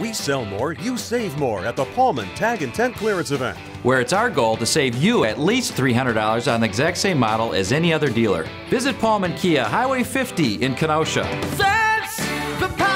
We sell more, you save more at the Palmen Tag and Tent Clearance Event, where it's our goal to save you at least $300 on the exact same model as any other dealer. Visit Palmen Kia, Highway 50 in Kenosha. That's the